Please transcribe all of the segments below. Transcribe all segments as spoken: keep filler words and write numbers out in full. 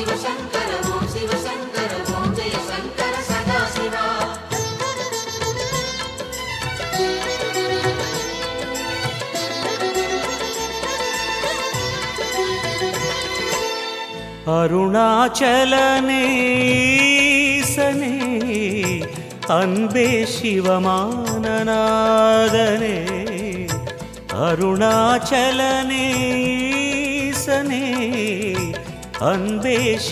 शिवशङ्कर ॐ शिवशङ्कर ॐ जय शङ्कर सदाशिवा अरुणाचलने ईसने अन्बे शिवमाननादने अरुणाचलने ईसने अन्बे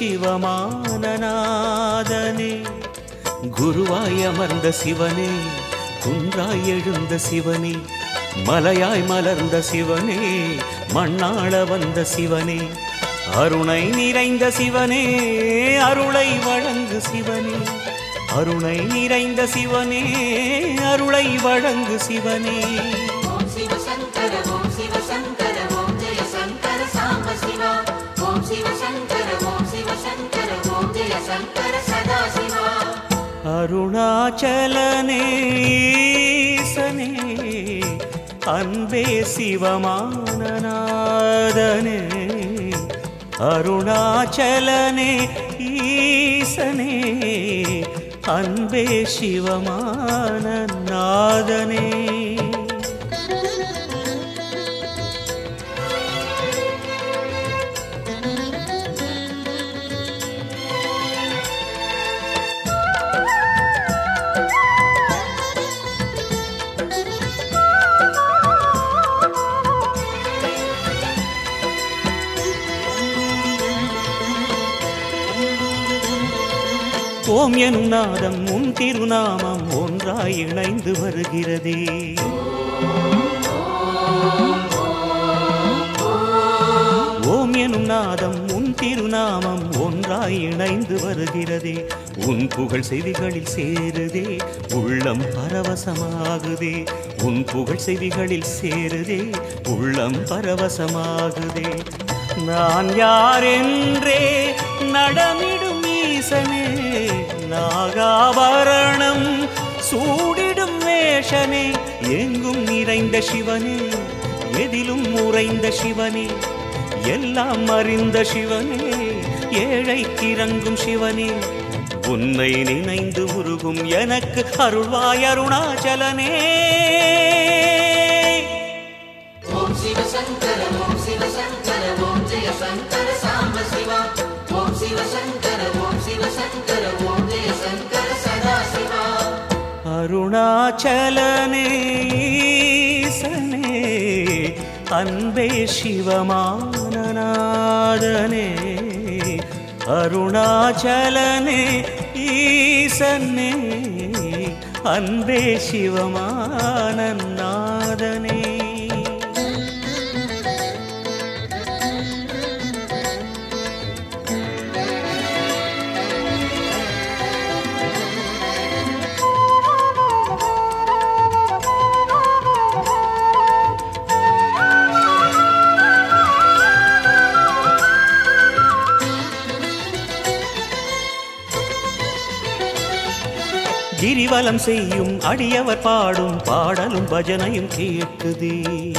शिवमाननादने गुरुवाय अमर्ந்த சிவனே குன்றாய் எழுந்த சிவனே மலையாய் மலர்ந்த சிவனே மண்ணாள வந்த சிவனே அருணை நிறைந்த சிவனே அருளை வழங்கு சிவனே அருணை நிறைந்த சிவனே அருளை வழங்கு சிவனே ஓம் சிவசங்கர ஓம் சிவசங்கர ஓம் ஜெய சங்கர சாம்ப சிவா ஓம் சிவசங்கர ஓம் சிவசங்கர ஓம் ஜெய சங்கர சதாசிவா அருணாச்சலனே ஈசனே அன்பே சிவமானநாதனே अरुणाचलने ईसने अन्बे शिवमाननादने ஓம் எனும் நாதம் உன் திருநாமம் ஒன்றாய் இணைந்து வருகிறதே ஓம் எனும் நாதம் உன் திருநாமம் ஒன்றாய் இணைந்து வருகிறதே உன் புகழ் செவிகளில் சேருதே உள்ளம் பரவசமாகுதே உன் புகழ் செவிகளில் சேருதே உள்ளம் பரவசமாகுதே நான் யாரென்றே நடமிடும் ஈசனே நாகாபரணம் சூடிடும் வேஷனே எங்கும் நிறைந்த சிவனே எதிலும் உறைந்த சிவனே எல்லாம் அறிந்த சிவனே ஏழைக்கு இறங்கும் சிவனே உன்னை நினைந்து உருகும் எனக்கு அருள்வாய் அருணாச்சலனே ஓம் சிவசங்கர ஓம் சிவசங்கர ஓம் ஜெய சங்கர சாம்ப சிவா ஓம் சிவசங்கர ஓம் சிவசங்கர ஓம் ஜெய சங்கர சதாசிவா அருணாச்சலனே ஈசனே அன்பே சிவமானநாதனே அருணாச்சலனே ஈசனே அன்பே சிவமானநாதனே கிரிவலம் செய்யும் அடியவர் பாடும் பாடலும் பஜனையும் கேட்குதே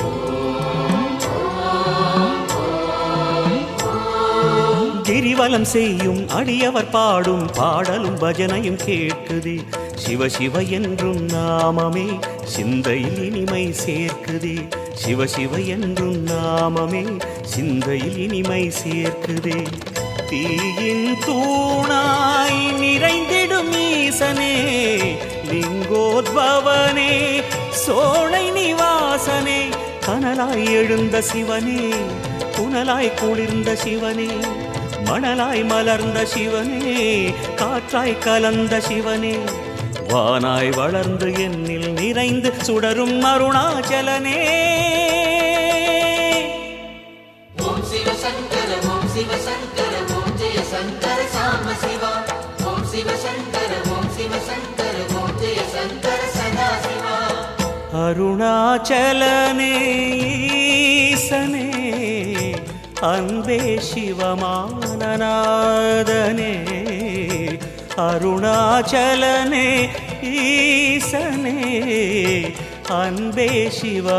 கிரிவலம் செய்யும் அடியவர் பாடும் பாடலும் பஜனையும் கேட்குதே சிவ சிவ என்றும் நாமமே சிந்தையில் இனிமை சேர்க்குதே சிவ சிவ என்றும் நாமமே சிந்தையில் இனிமை சேர்க்குதே தீயின் தூணாய் நிறைந்திடும் ஈசனே லிங்கோத்பவனே சோலை நிவாசனே கனலாய் எழுந்த சிவனே புனலாய் குளிர்ந்த சிவனே மணலாய் மலர்ந்த சிவனே காற்றாய் கலந்த சிவனே வானாய் வளர்ந்து என்னில் நிறைந்து சுடரும் அருணாச்சலனே ஓம் சிவசங்கர ஓம் சிவசங்கர ஓம் ஜெய சங்கர சாம்ப சிவா ஓம் சிவசங்கர ஓம் சிவசங்கர ஓம் ஜெய சங்கர சதாசிவா அருணாச்சலனே ஈசனே அன்பே சிவமானநாதனே அருணாச்சலனே ஈசனே அன்பே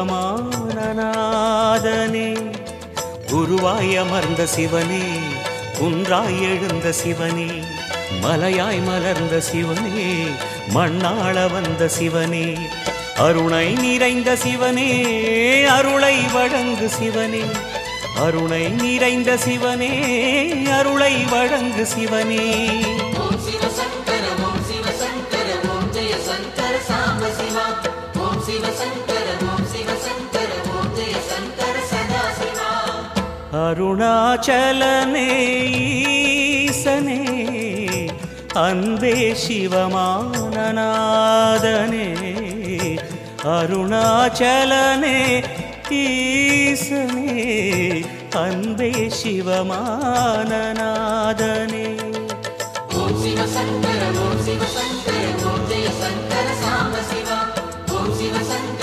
சிவமானநாதனே குருவாய் அமர்ந்த சிவனே குன்றாய் எழுந்த சிவனே, மலையாய் மலர்ந்த சிவனே, மண்ணாள வந்த சிவனே, அருணை நிறைந்த சிவனே, அருளை வழங்கு சிவனே, அருணை நிறைந்த சிவனே, அருளை வழங்கு சிவனே. ஓம் சிவசங்கர ஓம் சிவசங்கர ஓம் ஜெய சங்கர சாம்ப சிவா. ஓம் சிவசங்கர ஓம் சிவசங்கர ஓம் ஜெய சங்கர சதா சிவா. அருணாச்சலனே ஈசனே, அன்பே சிவமானநாதனே, அருணாச்சலனே ஈசனே, அன்பே சிவமானநாதனே. ஓம் சிவசங்கர ஓம் சிவசங்கர ஓம் ஜெய சங்கர சாம்ப சிவா. ஓம் சிவசங்கர